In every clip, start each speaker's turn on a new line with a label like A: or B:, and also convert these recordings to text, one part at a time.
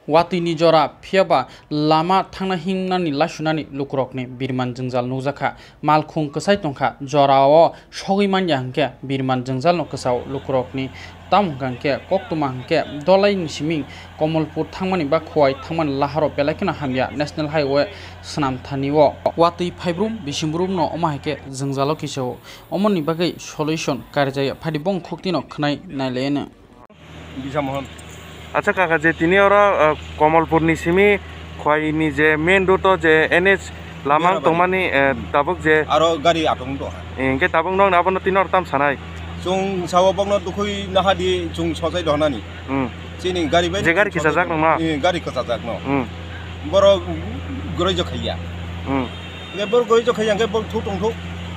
A: Watwi jora phiaba lama thangna himnani lasunani lukrokni birman jengzal nukjaka malkhung kwchai tongkha jorao sogimanya hangke birman jengzal no kwchao lukrokni tam hangke koktuma hangke Dhalai ni siming Kamalpur thangmani ba Khowai thangmani Lahar belai hamya national highway snam thaniwo Watwi Phaibrum bisimbrum no omahike jengjalo kisao omoni bagai solution karjaya phadibong khoktino khnai nailene
B: বিশামোহন
C: আচ্ছা কাকা যে তিনি ওরা কমলপুর নিসিমি খোয়াইনি যে main road যে N H লামাং তংমানি তাবক যে
B: আরো গাড়ি আটং দ
C: ইনকে তাবক নং নাবন তিনর তাম সানাই
B: জং সাও বংন দুখই নাহাদি জং সজাই দহনানি চিনি গাড়ি বাই
C: যে গাড়ি কিসা জাক নং না
B: গাড়ি কিসা জাক ন বড় গরই জখাইয়া নে বড় গরই জখাইয়া কে বড় থু টং থু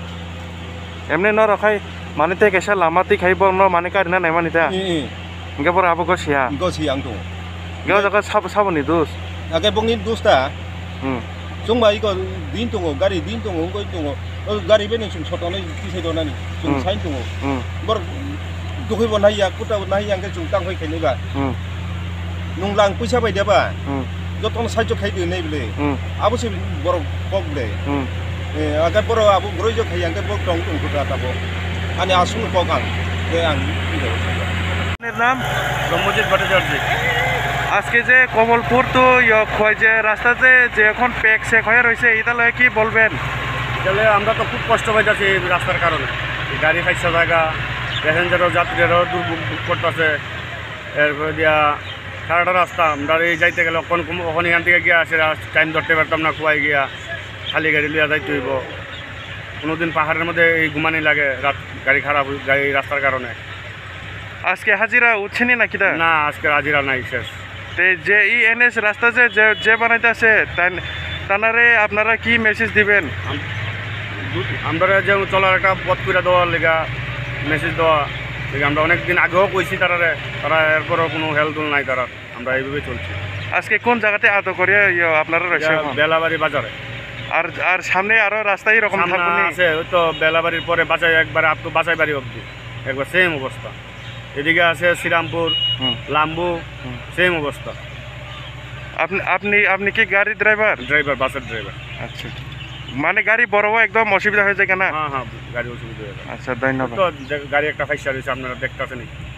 C: এমনে ন রাখাই মানে তে কেসা লামাতি খাইব ন মানে কারিনা নাই Manita Enggak pernah apa kau siang?
B: Kau siang tu.
C: Enggak ada sabu nih dus.
B: Agak bongin dus ta. Cuma iko din tungo, gari din tungo, kau tungo. Gari beni cuma sotone kisah dona ni, cuma sain tungo. Ber dukai bonai ya, kuta bonai yang ke cuma tang kau kene ba. Nunglang puisa bai dia ba. Jotong sajo kai dia ni beli. Abu sih bor bok beli. Agak bor abu grojo kai yang ke bok tong tung kuta tabo. Ani asul bokan. Yang itu.
C: নাম
B: ব্রহ্মজিৎ ভট্টাচার্য
C: আজকে যে কমলপুর তো খোয়াই যে রাস্তাতে যে এখন pack shake হয়ে রয়েছে এটা লয়ে কি বলবেন?
B: তাহলে আমরা তো খুব কষ্ট হয়ে যাচ্ছি এই রাস্তার কারণে গাড়ি খাইছে জায়গা প্যাসেঞ্জারও যাত্রীরাও দুর্ভোগ করতেছে এরপরে দিয়া সারাটা রাস্তা আমরা এই যাইতে গেলে কখন এখান থেকে গিয়া আসে টাইম ধরতে পারতাম না খোয়াই গিয়া খালি গাড়ি লিয়া যাইতে হইব কোনোদিন পাহাড়ের মধ্যে এই ঘুমানি লাগে রাত গাড়ি খারাপ গাড়ি রাস্তার কারণে
C: আজকে হাজিরা উঠছেনি নাকি
B: না আজকে হাজিরা নাই শেষ
C: যে ই এনএস রাস্তা যে বানাইতেছে তানারে আপনারা কি মেসেজ দিবেন?
B: আমরা যে চলার একটা পথ করে দেওয়ার লেগা মেসেজ দেওয়া আমরা অনেকদিন আগেও কইছি তারা এরপরও কোনো হেল্প নাই তারা আমরা এইভাবে চলছি।
C: আজকে কোন জায়গাতে আত করে আপনারা রয়েছে?
B: বেলাবাড়ি বাজারে।
C: আর সামনে আরো রাস্তায় এরকম
B: আছে ওই তো বেলাবাড়ির পরে বাজাই একবার আপ তো বাজাই বাড়ি অবধি একবার সেম অবস্থা। এদিকে আছে শ্রীরামপুর লাম্বু সেম অবস্থা।
C: আপনি কি গাড়ি ড্রাইভার?
B: বাসের ড্রাইভার।
C: আচ্ছা মানে গাড়ি বড় একদম অসুবিধা হয়ে যায় কেনা?
B: হ্যাঁ গাড়ি অসুবিধা হয়ে যায়।
C: আচ্ছা ধন্যবাদ।
B: তো গাড়ি একটা ফাইসা রয়েছে আপনারা দেখতেছেন।